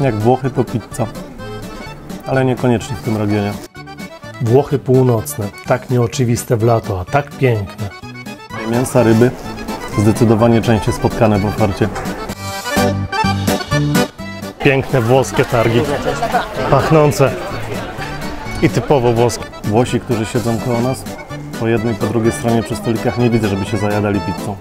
Jak Włochy to pizza, ale niekoniecznie w tym regionie. Włochy północne, tak nieoczywiste w lato, a tak piękne. Mięsa, ryby zdecydowanie częściej spotkane w ofercie. Piękne włoskie targi, pachnące i typowo włoskie. Włosi, którzy siedzą koło nas, po jednej, po drugiej stronie przy stolikach, nie widzę, żeby się zajadali pizzą.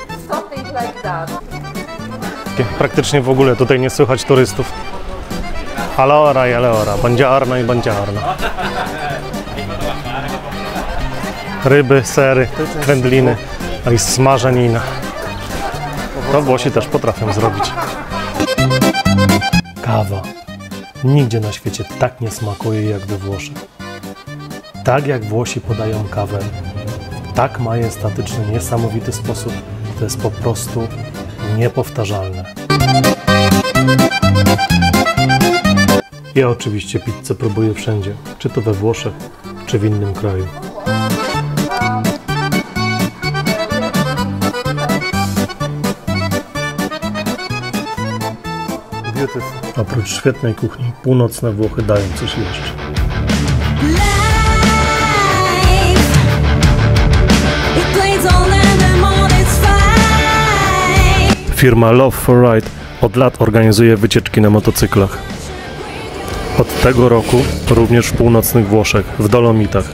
Praktycznie w ogóle tutaj nie słychać turystów. Allora i allora, buongiorno i buongiorno. Ryby, sery, wędliny, a i smażenina. To Włosi też potrafią zrobić. Kawa. Nigdzie na świecie tak nie smakuje jak we Włoszech. Tak jak Włosi podają kawę, w tak majestatyczny, niesamowity sposób, to jest po prostu niepowtarzalne. Ja oczywiście pizzę próbuję wszędzie, czy to we Włoszech, czy w innym kraju. Oprócz świetnej kuchni, północne Włochy dają coś jeszcze. Firma Love for Ride od lat organizuje wycieczki na motocyklach. Od tego roku również w północnych Włoszech, w Dolomitach.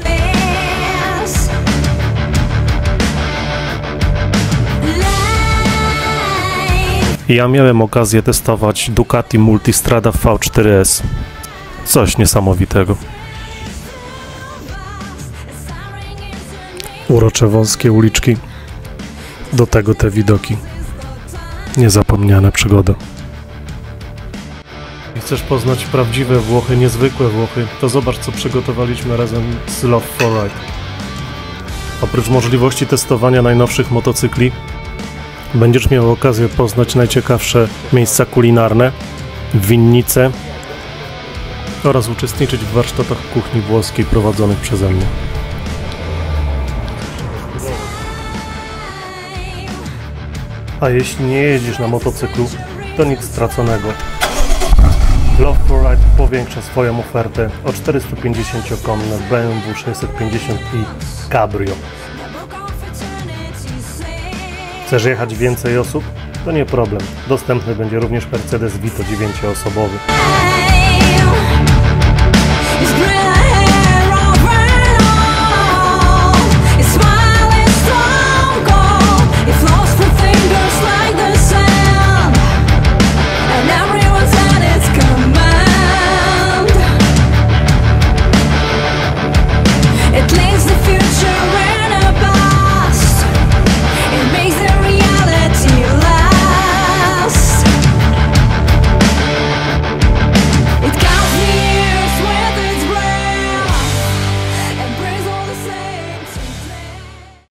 Ja miałem okazję testować Ducati Multistrada V4S. Coś niesamowitego. Urocze wąskie uliczki. Do tego te widoki. Niezapomniane przygody. Chcesz poznać prawdziwe Włochy, niezwykłe Włochy, to zobacz, co przygotowaliśmy razem z Love for Ride. Oprócz możliwości testowania najnowszych motocykli, będziesz miał okazję poznać najciekawsze miejsca kulinarne, winnice oraz uczestniczyć w warsztatach kuchni włoskiej prowadzonych przeze mnie. A jeśli nie jeździsz na motocyklu, to nic straconego. Love for Ride powiększa swoją ofertę o 450-konne BMW 650i Cabrio. Chcesz jechać więcej osób? To nie problem. Dostępny będzie również Mercedes Vito 9-osobowy.